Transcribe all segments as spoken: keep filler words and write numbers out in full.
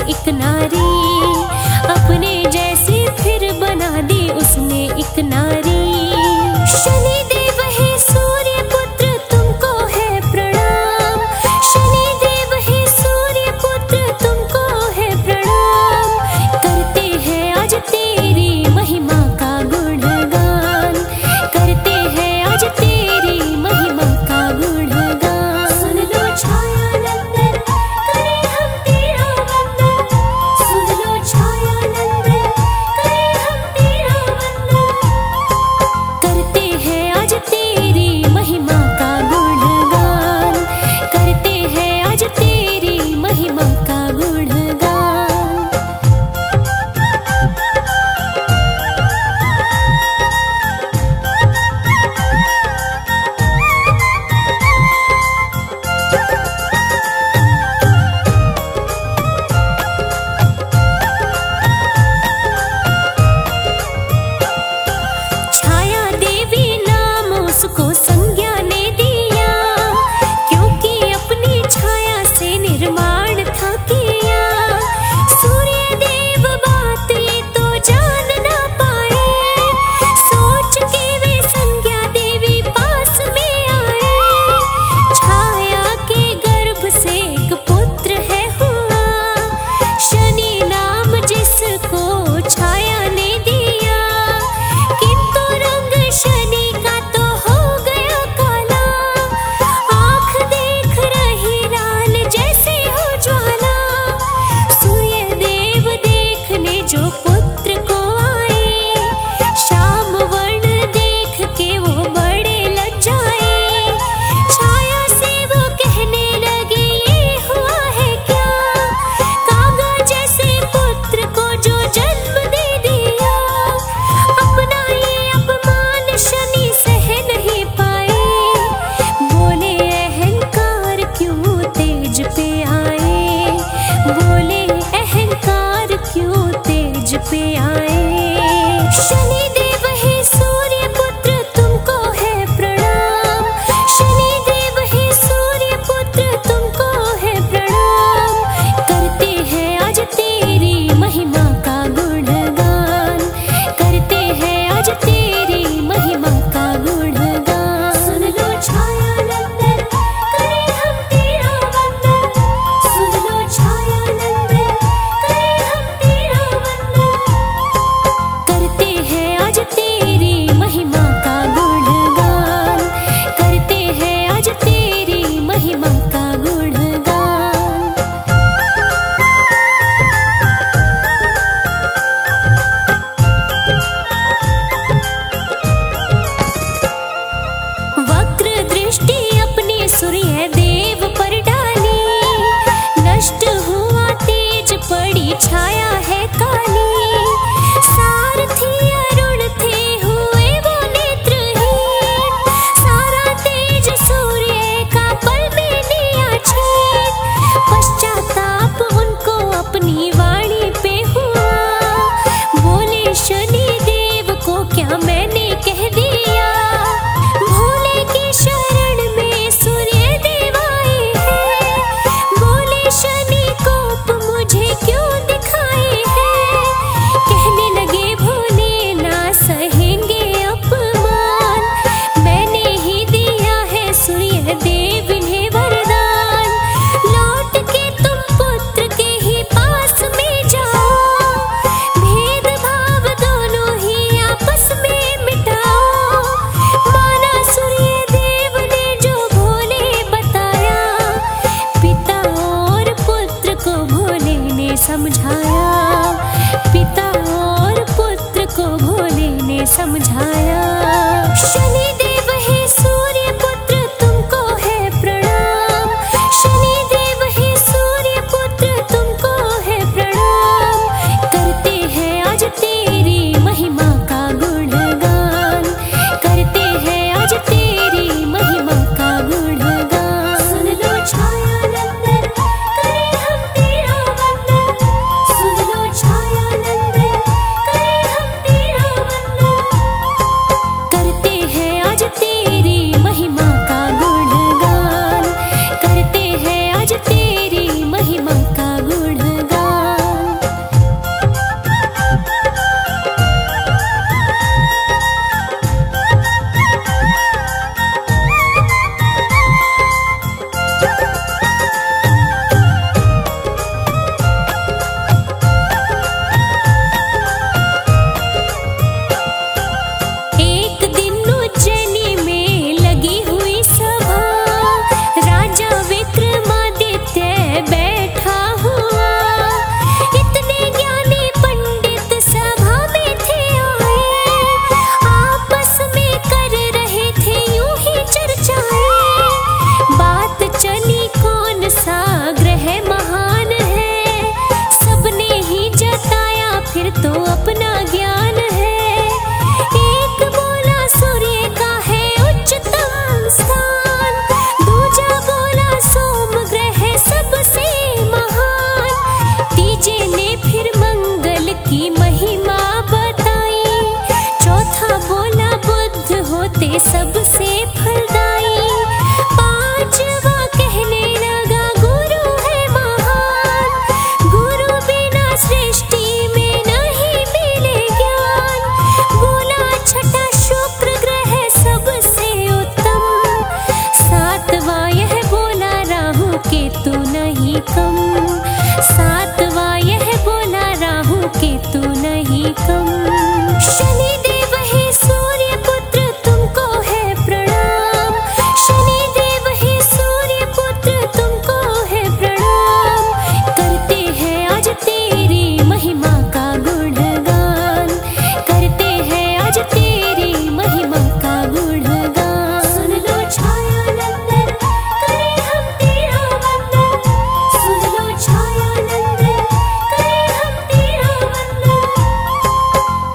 एक नारी, अपने जैसे फिर बना दी उसने एक नारी। शनि देव है सूर्य पुत्र तुमको है प्रणाम, शनि देव है सूर्य पुत्र तुमको है प्रणाम। करते हैं आज तेरी महिमा का गुणगान, करते हैं आज तेरी महिमा का गुणगान। सुन लो छाया नंदन करें हम तेरा वंदन, सुन लो छाया नंदन करें हम तेरा वंदन। करते हैं आज तेरी महिमा का गुणगान, करते हैं आज तेरी महिमा का गुणगान। छाया देवी नाम उसको संज्ञा ने दिया, क्योंकि अपनी छाया से निर्माण था किया। सूर्य देव बात ये तो जान ना पाए, सोच के वे संज्ञा देवी पास में आए। छाया के गर्भ से एक पुत्र है हुआ, शनि नाम जिसको छाया ने दिया। किंतु रंग शनि का तो हो गया काला, आँख देख रही लाल जैसे हो ज्वाला। सूर्य देव देखने जो पुत्र को आए, श्याम वर्ण देख के वो बड़े लज्जाए। छाया से वो कहने लगे ये हुआ है क्या, कागा जैसे पुत्र को जो जन्म दे दिया। अपना ये अपमान शनि सह नहीं पाए, बोले अहंकार क्यों तेज पे आए, बोले अहंकार क्यों तेज पे आए। शनि देव है सूर्य पुत्र तुमको है प्रणाम, शनि देव है सूर्य पुत्र तुमको है प्रणाम। करते हैं आज तेरी महिमा का गुणगान, करते हैं आज तेरी महिमा का गुणगान। सुन लो छाया नंदन करें हम तेरा वंदन, सुन लो छाया नंदन करें हम तेरा वंदन। करते हैं आज तेरी महिमा का गुणगान, करते हैं आज तेरी महिमा का गुणगान। वक्र दृष्टि अपनी सूर्य देव पर डाली, नष्ट हुआ तेज पड़ी छाया है काली। सारथी अरुण थे हुए वो नेत्रहीन, सारा तेज सूर्य का पल में लिया छीन। पश्चाताप उनको अपनी वाणी पे हुआ, बोले शनि देव को क्या मैंने कह दिया। भोले की शरण में सूर्य देव आए हैं, बोले शनि कोप मुझे क्यों दिखाए हैं। कहने लगे भोले ना सहेंगे अपमान, मैंने ही दिया है सूर्य देव इन्हें वरदान। लौट के तुम पुत्र के ही पास में जाओ, भेदभाव दोनों ही आपस में मिटाओ। माना सूर्य देव ने जो भोले बताया, पिता और पुत्र को भोले ने समझाया, पिता और पुत्र को भोले ने समझाया। शनि देव है सूर्य पुत्र तुमको है प्रणाम, शनि देव है सूर्य पुत्र तुमको है प्रणाम। करते हैं आज तेरी महिमा का गुणगान, करते हैं आज तेरी महिमा का गुणगान। सुन लो छाया नंदन करें हम तेरा वंदन, सुन लो छाया नंदन करें हम तेरा वंदन। करते हैं आज सातवां यह बोला राहु केतु नहीं कम। शनि देव हे सूर्य पुत्र तुमको है प्रणाम। शनि देव हे सूर्य पुत्र तुमको है प्रणाम। करते हैं आज तेरी महिमा का गुणगान। करते हैं आज तेरी महिमा का गुणगान। सुन लो छाया नंदन करे हम तेरा वंदन। सुन लो छाया नंदन करे हम तेरा वंदन।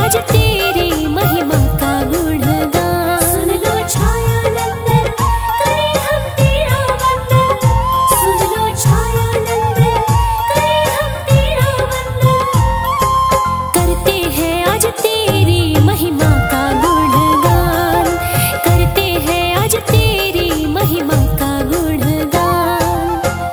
भजते